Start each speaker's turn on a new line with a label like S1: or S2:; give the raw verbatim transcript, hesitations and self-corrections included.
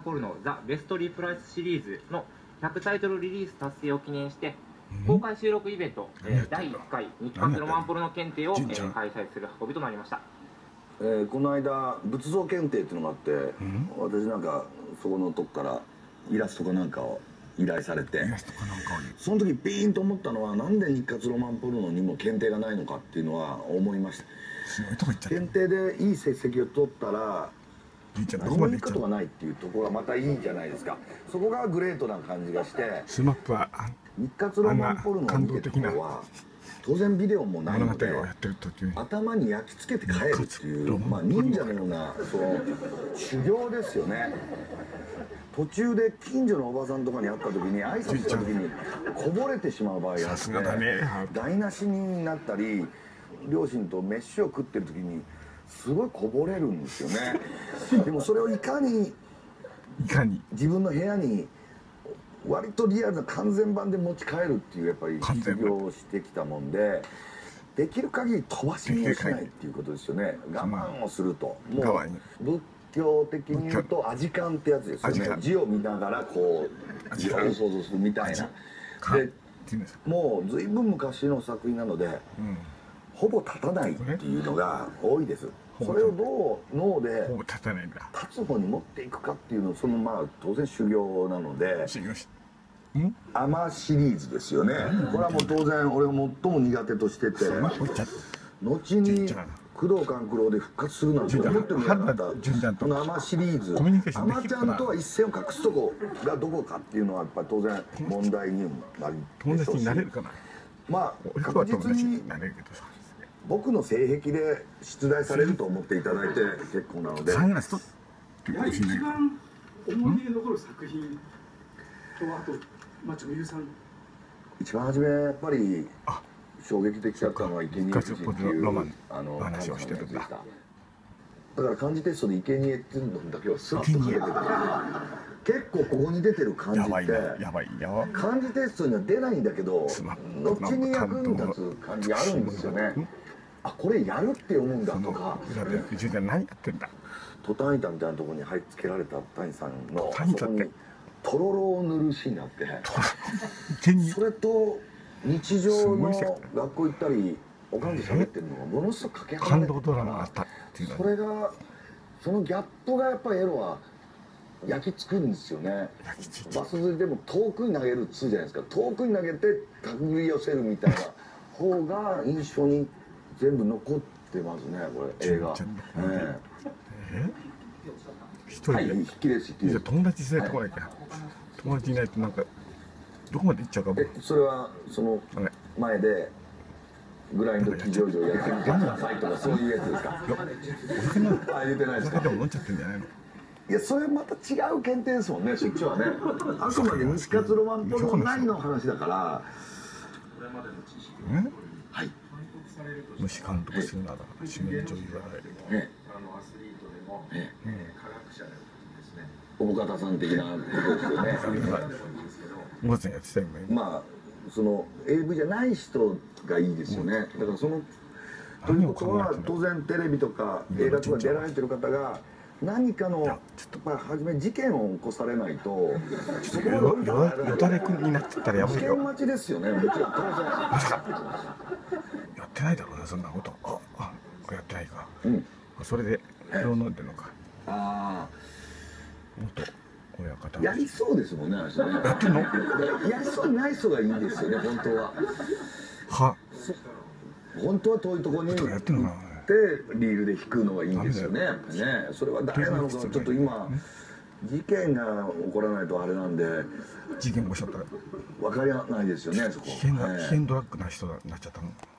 S1: ポルノザ・ベストリプライスシリーズのひゃくタイトルリリース達成を記念して公開収録イベント、えー、だいいっかい日活ロマンポルノ検定を、えー、開催する運びとなりました。
S2: えー、この間仏像検定っていうのがあって、うん、私なんかそこのとこからイラストかなんかを依頼されて、その時ピーンと思ったのは、なんで日活ロマンポルノにも検定がないのかっていうのは思いました。検定でいい成績を取ったら何もいいことがないっていうところがまたいいじゃないですか。そこがグレートな感じがして、
S3: スマップは
S2: 日活ロマンポルノを見てる頃は当然ビデオもないので頭に焼き付けて帰るっていう、まあ忍者のようなその修行ですよね。途中で近所のおばさんとかに会った時に挨拶した時にこぼれてしまう場合があって台無しになったり、両親と飯を食ってる時にすごいこぼれるんですよね。でもそれをいかに
S3: いかに
S2: 自分の部屋に割とリアルな完全版で持ち帰るっていうやっぱり修行をしてきたもんで、できる限り飛ばし見をしないっていうことですよね。我慢をすると、もう仏教的に言うとアジカンってやつですよね。字を見ながらこう字を想像するみたいな。でもう随分昔の作品なので、うん、ほぼ立たないっていうのが多いです。それをどう脳で立つ方に持っていくかっていうのを、そのまあ当然修行なので、アマシリーズですよね。これはもう当然俺が最も苦手としてて、後に工藤官九郎で復活するなんて思ってもなかったこのアマシリーズ、アマちゃんとは一線を隠すとこがどこかっていうのはやっぱり当然問題にもなりでしょうし、まあ確実に僕の性癖で出題されると思っていただいて結構なので、
S4: やはり一番思い出に残る作品と、あと、まあ、女優さん、
S2: 一番初めやっぱり衝撃的だったのは生贄夫人っていうあの話をしてるんだ。だから漢字テストで生贄っていうのだけはスッとかけてた。結構ここに出てる漢字って漢字テストには出ないんだけど後に役に立つ漢字あるんですよね。あ、これやるって読むんだとか。
S3: 何やってんだ。
S2: トタン板みたいなところに貼り付けられた谷さんのあそこにとろろを塗るシーンがあって、それと日常の学校行ったりおかんで喋ってるのがものすごくかけ離れてるから、それがそのギャップがやっぱりエロは焼き付くんですよね。バス釣りでも遠くに投げるっつうじゃないですか。遠くに投げて手繰り寄せるみたいな方が印象に全部残ってますね、これ映画。
S3: え一人で
S2: 引きです、引きです。
S3: 友達連れてこなきゃ。友達いないとなんかどこまで行っちゃうかも。
S2: それはその前でグラインド騎乗場やってみてくださいとかそういうやつですか。
S3: お酒の
S2: あ、言ってないですか。
S3: お酒でも飲んじゃってんじゃないの。
S2: いや、それまた違う検定ですもんね、そっちはね。あくまで日活ロマンポルノ内の話だから。はい。
S3: 虫監督するなら主演女優は
S2: ね。小保方さん的なことですよね。
S3: もうやってたよね。
S2: まあその エーブイ じゃない人がいいですよね。だからそのということは当然テレビとか映画とか出られてる方が何かのまあ初め事件を起こされないとそこ
S3: よよだれくんになってたらやばいよ。
S2: 事件待ちですよね。もちろん当然
S3: やってないだろうね、そんなこと。ああやってないか。うんそれでどう飲んでるのか。
S2: ああ
S3: 元親方
S2: やりそうですもんね。やってんの？やりそうにない人がいいんですよね、本当は。は本当は遠いところに行ってリールで引くのがいいんですよね。やっぱね、それは誰なのかちょっと今事件が起こらないとあれなんで。
S3: 事件起こしちゃったら
S2: 分かりないですよね、そこ。
S3: 危険ドラッグな人になっちゃったの。